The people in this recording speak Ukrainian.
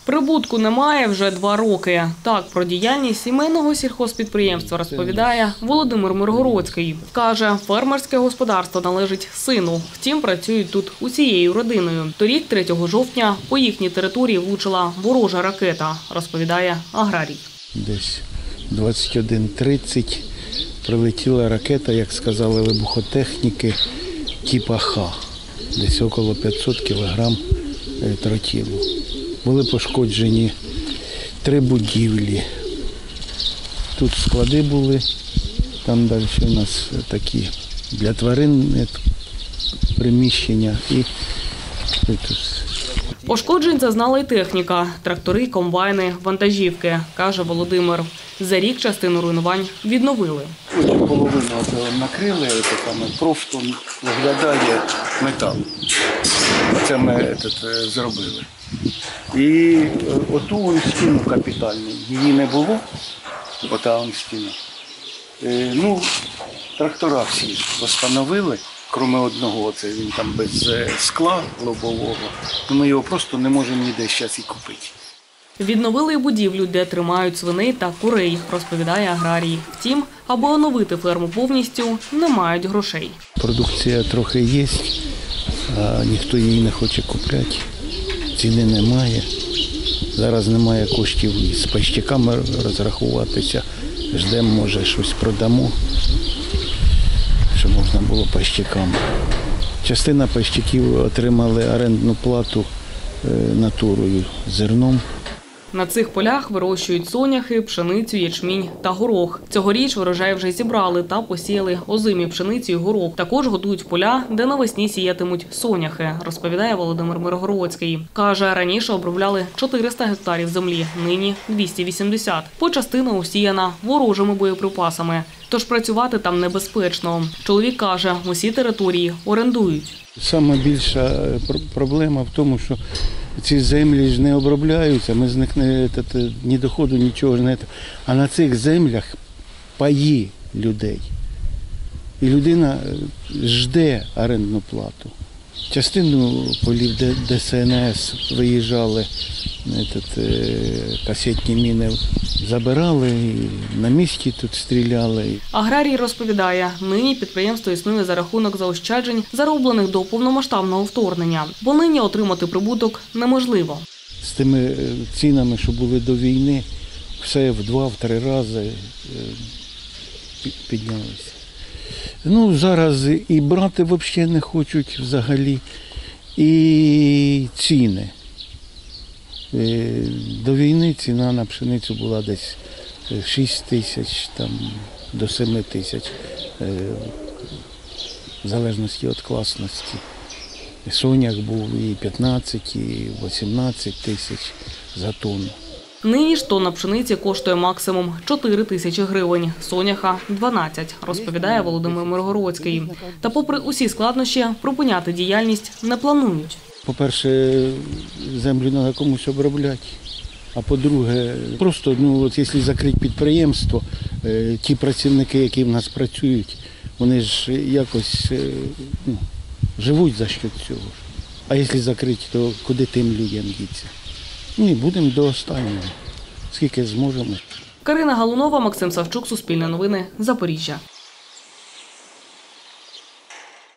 Прибутку немає вже 2 роки. Так про діяльність сімейного сільхозпідприємства розповідає Володимир Миргородський. Каже, фермерське господарство належить сину. Втім, працюють тут усією родиною. Торік, 3 жовтня, по їхній території влучила ворожа ракета, розповідає аграрій. Десь 21:30 прилетіла ракета, як сказали вибухотехніки, типа Х. Десь около 500 кг тротилу. Були пошкоджені 3 будівлі. Тут склади були, там далі у нас такі для тварин приміщення і тут. Пошкоджень зазнала й техніка – трактори, комбайни, вантажівки, каже Володимир. За рік частину руйнувань відновили. Половину накрили, просто виглядає метал. Це ми зробили. І оту стіну капітальну, її не було, ота стіна. Трактора всі встановили, крім одного, це він там без скла лобового, ми його просто не можемо ніде зараз і купити. Відновили й будівлю, де тримають свиней та курей, розповідає аграрій. Втім, аби оновити ферму повністю, не мають грошей. Продукція трохи є, а ніхто її не хоче купляти. Ціни немає. Зараз немає коштів з пайщиками розрахуватися. Ждемо, може, щось продамо, щоб можна було пайщикам. Частина пайщиків отримали орендну плату натурою, зерном. На цих полях вирощують соняхи, пшеницю, ячмінь та горох. Цьогоріч врожай вже зібрали та посіяли озимі пшеницю і горох. Також готують поля, де навесні сіятимуть соняхи, розповідає Володимир Миргородський. Каже, раніше обробляли 400 гектарів землі, нині 280. Частина усіяна ворожими боєприпасами. Тож працювати там небезпечно. Чоловік каже, усі території орендують. Саме більша проблема в тому, що ці землі ж не обробляються, ми з них ні доходу, нічого ж не. А на цих землях паї людей. І людина жде орендну плату. Частину полів ДСНС виїжджали, касетні міни забирали, і на місці тут стріляли. Аграрій розповідає, нині підприємство існує за рахунок заощаджень, зароблених до повномасштабного вторгнення. Бо нині отримати прибуток неможливо. З тими цінами, що були до війни, все в 2-3 рази піднялося. Зараз і брати взагалі не хочуть взагалі, і ціни. До війни ціна на пшеницю була десь 6 тисяч, до 7 тисяч, в залежності від класності. Соняк був і 15, і 18 тисяч за тонну. Нині ж тонна пшениці коштує максимум 4 тисячі гривень, соняха – 12, розповідає Володимир Миргородський. Та попри усі складнощі, припиняти діяльність не планують. По-перше, землю треба комусь обробляти, а по-друге, просто, якщо закрити підприємство, ті працівники, які в нас працюють, вони ж якось живуть за що цього. А якщо закрити, то куди тим людям діться? Ні, будемо до останнього, скільки зможемо. Карина Галунова, Максим Савчук, Суспільне новини, Запоріжжя.